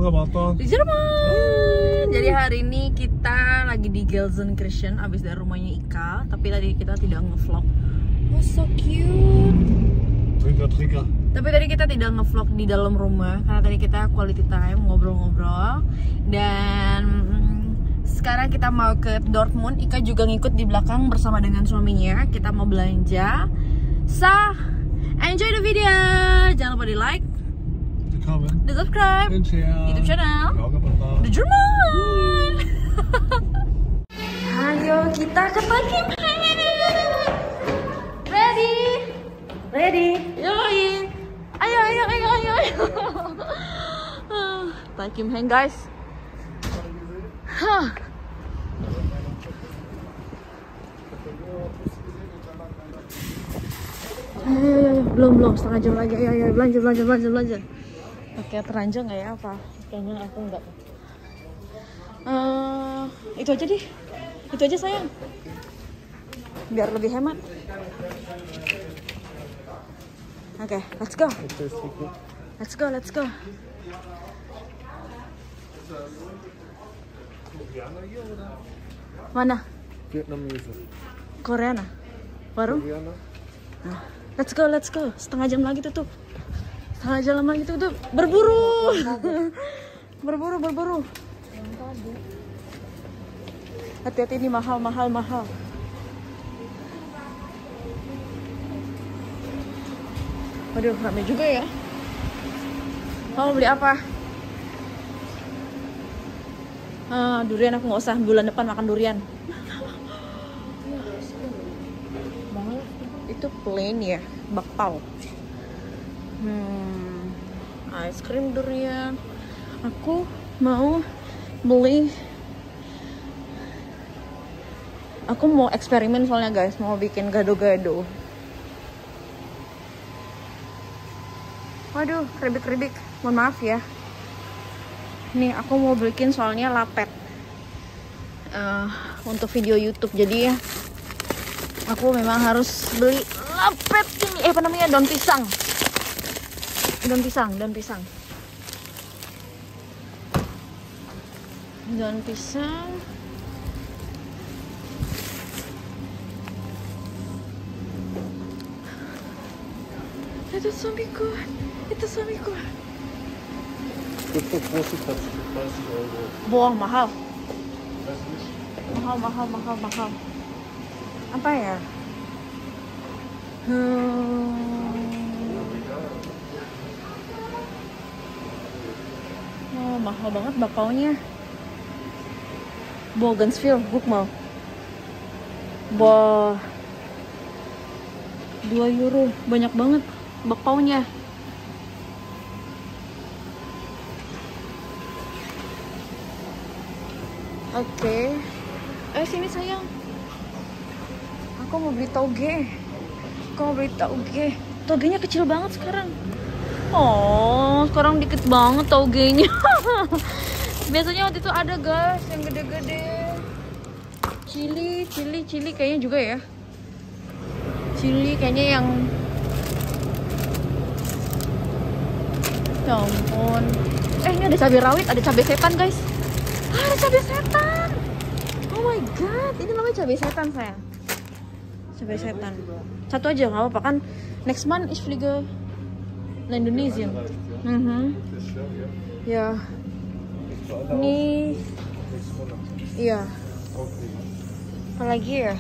Di Jerman. Jadi hari ini kita lagi di Gelsenkirchen abis dari rumahnya Ika. Tapi tadi kita tidak nge-vlog. Oh so cute. Trigger. Tapi tadi kita tidak nge-vlog di dalam rumah karena tadi kita quality time ngobrol-ngobrol. Dan sekarang kita mau ke Dortmund. Ika juga ngikut di belakang bersama dengan suaminya. Kita mau belanja. So, enjoy the video. Jangan lupa di like, di subscribe, YouTube channel The Jerman. Ayo kita ke Parkim. Ready? Yoi. Ayo. Parkim hang guys. Belum setengah jam lagi. Ayo belanja. Pakai teranjang nggak ya apa? Kayaknya aku nggak. Itu aja deh. Itu aja sayang. Biar lebih hemat. Oke, let's go. Mana? Vietnamese. Koreana. Baru? Nah, let's go. Setengah jam lagi tutup. Berburu. Berburu. Hati-hati ini mahal. Waduh, ramai juga ya. Mau beli apa? Durian aku nggak usah. Bulan depan makan durian. Itu plain ya, bakpao. Es krim durian. Aku mau beli. Aku mau eksperimen soalnya guys, mau bikin gado-gado. Waduh, keribik. Mohon maaf ya. Nih, aku mau bikin soalnya lapet untuk video YouTube. Jadi ya, aku memang harus beli lapet ini. Apa namanya? Daun pisang. Daun pisang. Itu suamiku. Boah, mahal. Mahal. Apa ya? Oh, mahal banget bakpaunya. Bogensville, Boekmal. Wah, 2 euro, banyak banget bakpaunya. Oke. Sini sayang. Aku mau beli toge. Togenya kecil banget sekarang. Oh, sekarang dikit banget togenya. Biasanya waktu itu ada guys yang gede-gede. Chili kayaknya juga ya. Chili kayaknya yang. Ya ampun. Ini ada cabai rawit, ada cabai setan guys. Ada cabai setan. Oh my god, ini namanya cabai setan sayang. Cabai setan. Satu aja nggak apa-apa kan. Next month is fliege na Indonesia. Ya. Ini. Iya. Apa lagi ya?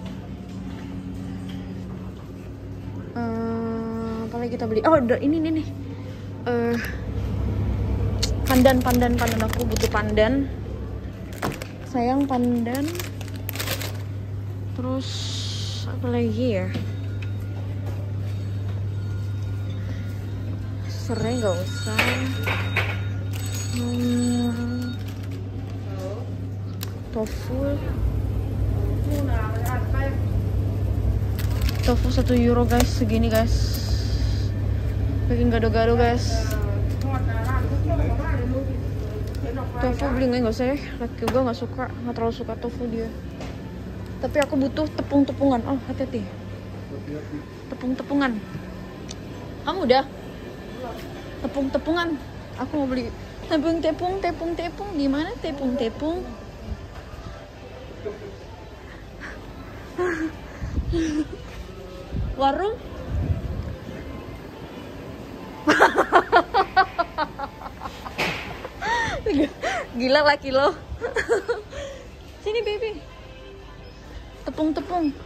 Apa lagi kita beli? Oh, ini nih. Pandan. Aku butuh pandan. Sayang pandan. Terus apa lagi ya? Serai nggak usah. Tofu 1 euro guys, segini guys. Bikin gado-gado guys. Tofu beli nggak usah ya, laki gue nggak terlalu suka tofu dia. Tapi aku butuh tepung-tepungan. Oh, hati-hati. Tepung-tepungan. Kamu udah? Tepung-tepungan. Aku mau beli. Tepung. Gimana tepung? Warung? Gila laki lo. Sini baby. Tepung.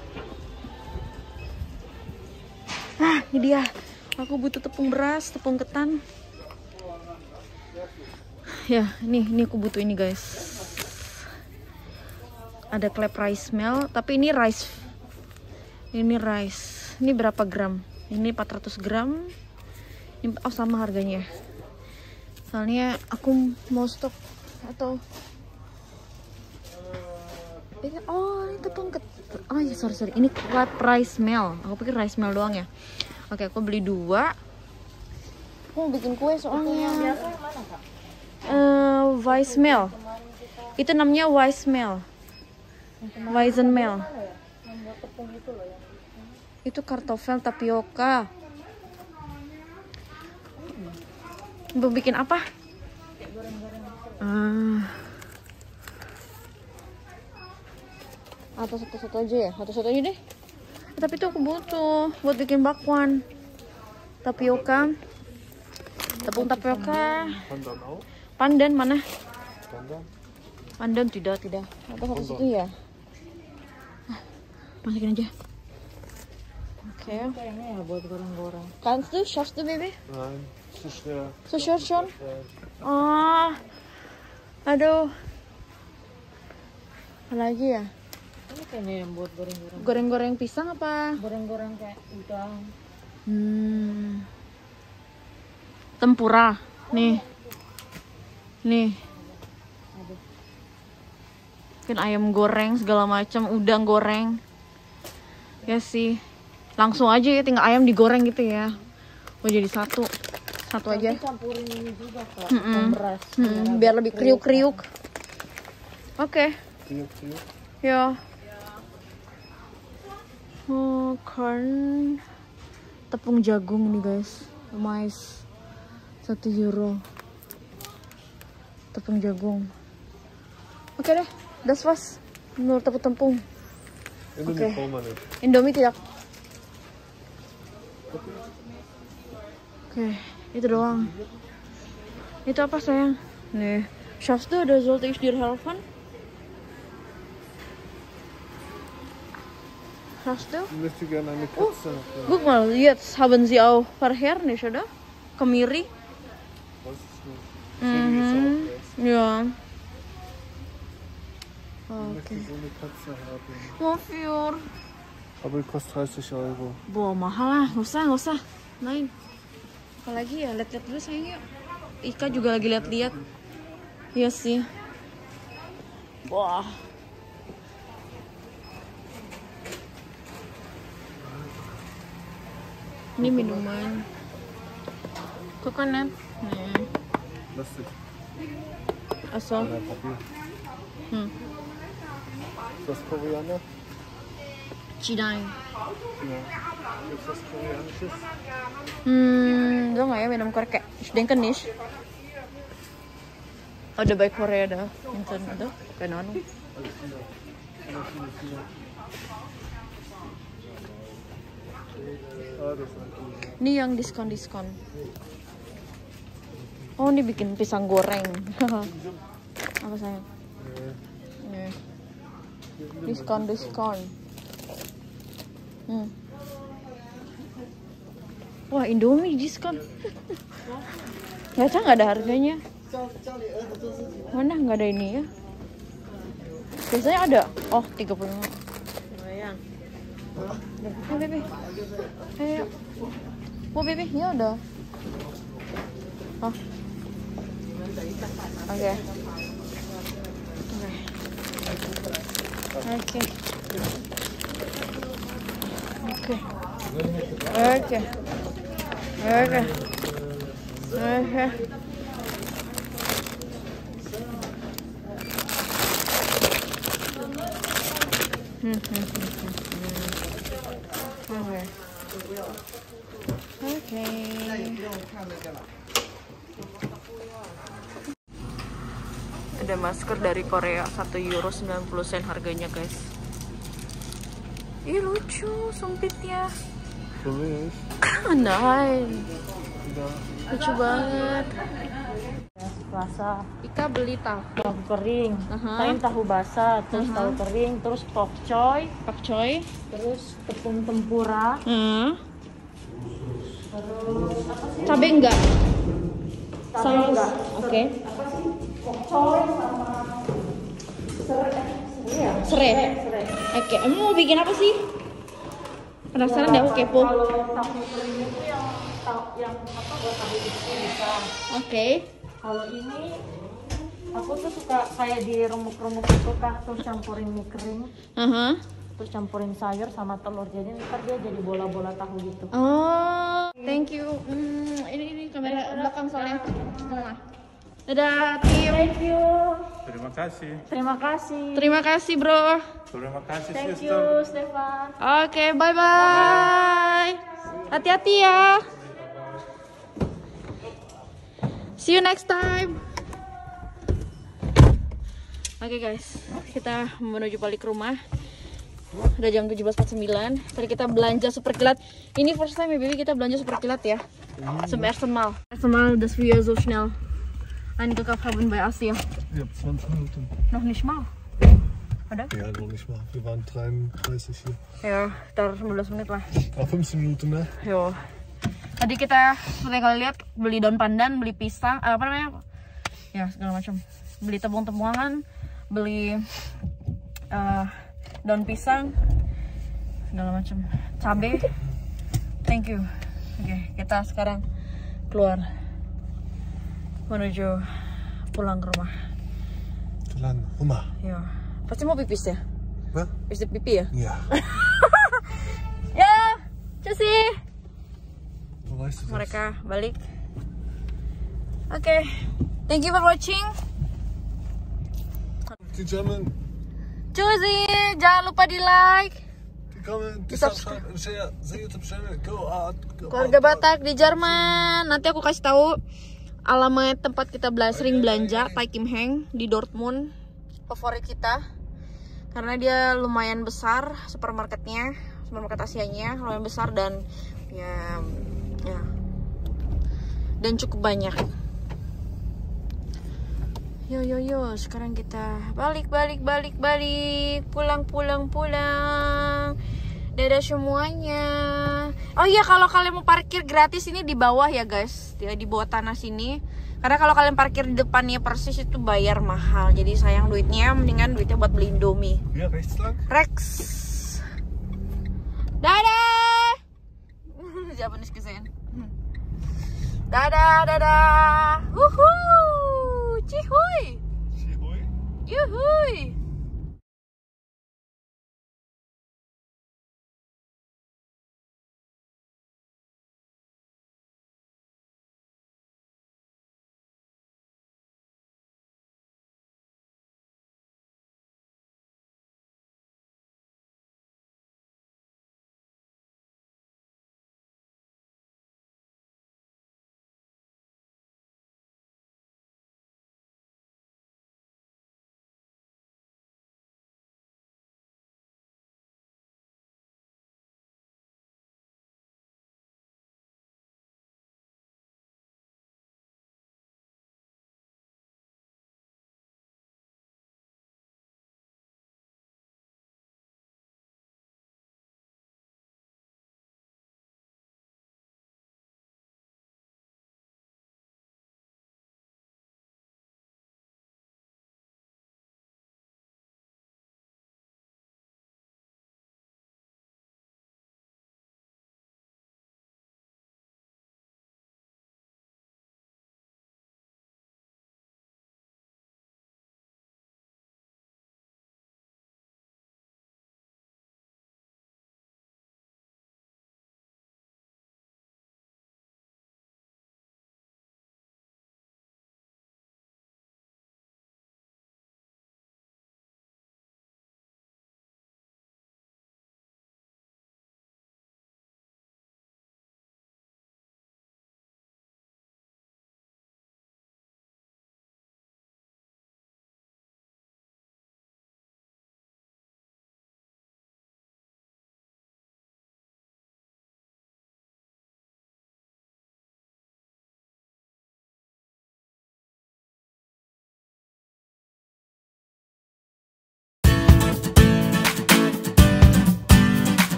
Ini dia. Aku butuh tepung beras, tepung ketan. Ya, ini aku butuh ini guys. Ada clap rice meal, tapi ini rice. Ini berapa gram? Ini 400 gram. Ini, oh sama harganya. Soalnya aku mau stok atau oh ini tepung oh ya sorry ini clap rice meal. Aku pikir rice meal doang ya. Oke, aku beli 2. Aku mau bikin kue soalnya. Weissmeal. Itu namanya Weissmeal. Weizenmeal. Itu kartofel tapioka. Mau bikin apa? Atau satu-satu aja ya? Satu-satu aja deh. Tapi itu aku butuh buat bikin bakwan. Tapioka. Tepung tapioka. Pandan mana? Pandan tidak. Atau satu-satu ya? Masukin aja. Oke. Kayaknya ya buat goreng-goreng. Kannst du? Schaffst du, Baby? Nein, zu schwer. So short schon? Aduh. Apa lagi ya? Ini kayaknya yang buat goreng-goreng. Goreng-goreng pisang apa? Goreng-goreng kayak udang. Tempura. Nih. Mungkin ayam goreng segala macam, udang goreng. Ya sih. Langsung aja ya, tinggal ayam digoreng gitu ya. Oh jadi satu aja. Campurin ini juga kak, tepung beras. Biar lebih kriuk-kriuk. Oke. Kriuk. Ya. Oh, corn. Tepung jagung nih guys. Mais. 1 euro. Tepung jagung. Oke deh. Das was. Nur tepung. Indomie brauchen wir nicht. Indomie tidak. Oke, itu doang. Itu apa sayang? Nih, schaffst du, da sollte ich dir helfen? Schaffst du? Ich möchte gerne eine Katze haben. Guck mal, jetzt haben sie auch Verheer nicht, oder? Kemiri. Weiß ich nicht. Deswegen ist auch erst. Ja. Ich möchte so eine Katze haben. Wofür? Aber die kostet 30 Euro. Wah, mahal lah. Nggak usah. Lain. Apalagi ya, lihat-lihat dulu sayang yuk. Ika juga lagi lihat-lihat. Iya sih. Wah. Ini minuman. Coconut. Nih. Lustig. Asal. Oder Papier. Ist das Koreaner? Cidai. Ja. Ist das Koreanisches? Enggak nggak ya minum korek? Ich denke nicht. Ada by Korea dah. Intan ada. Keine Ahnung. Ini yang diskon. Oh, ini bikin pisang goreng. Apa sayang? Nih. Diskon. Wah, Indomie diskon. Nggak ada harganya. Mana nggak ada ini ya? Biasanya ada. Oh, 35. Lumayan. Ayo, Bebe. Ayo. Oh, Bebe, ya udah. Oh. Oke. Okay. Ada masker dari Korea, 1 euro 90 sen harganya guys. Ih lucu sempitnya. Serius? Nice. Lucu banget. Basah. Ika beli Tahu kering. Aha. Lain tahu basah, terus tahu kering, terus pokcoy, pakcoy. terus tepung tempura, terus apa sih? Cabe enggak? Cabai enggak. Oke. Apa sih? Pokcoy sama serai ya? Serai. Serai. Oke, emang mau bikin apa sih? Penasaran deh aku kepo. Kalau tahu kering itu yang apa buat tahu itu bisa. Oke. Kalau ini aku tuh suka kayak di remuk-remuk itu kah, terus campurin mie kering, terus campurin sayur sama telur, jadi ntar dia jadi bola-bola tahu gitu. Oh, thank you. Ini kamera belakang soalnya. Dadah tim. Thank you. Terima kasih. Terima kasih. Terima kasih bro. Terima kasih, Thank sister. you, Stefan. Oke, bye bye. Hati-hati ya. See you next time. Oke guys, kita menuju balik rumah. Udah jam 17.49. Tadi kita belanja super kilat. Ini first time ya baby kita belanja super kilat ya. Zum ersten Mal. Erste Mal, dass wir so schnell eingekauft haben bei Asia. Ja, 20 Minuten. Noch nicht mal. Ada? Ja, noch nicht mal. Wir waren 33 hier. Ya, sekitar 19 menit lah. 15 Minuten, ne? Yo. Tadi kita seperti yang kalian lihat beli daun pandan, beli pisang, apa namanya? Ya, segala macam. Beli tepung-tepungan, beli daun pisang, segala macam. Cabe. Thank you. Oke, kita sekarang keluar menuju pulang ke rumah. Pulang rumah. Ya, pasti mau pipis ya? Hah? Pipis pipi ya? Ja. Ya, cuci. Wo weißt du das? Mereka balik. Oke, thank you for watching. Die German, Cuci, jangan lupa di like. die kommen, die subscribe. subscribe and share the YouTube channel. Go out. Go Keluarga out. Batak di Jerman. Nanti aku kasih tahu alamat tempat kita sering belanja, Tai Kim Heng di Dortmund. Favorit kita karena dia lumayan besar supermarketnya, supermarket Asianya lumayan besar dan ya dan cukup banyak. Yo, sekarang kita balik, pulang. Dadah semuanya. Oh iya, kalau kalian mau parkir gratis ini di bawah ya guys, di bawah tanah sini. Karena kalau kalian parkir di depannya persis itu bayar mahal. Jadi sayang duitnya, mendingan duitnya buat beli Indomie. Ja, rechts lang. Rex. Dadah. Japanese gesehen. Dadah. Wuhu. Cihuy. Zie je, hoor je? Yuhui.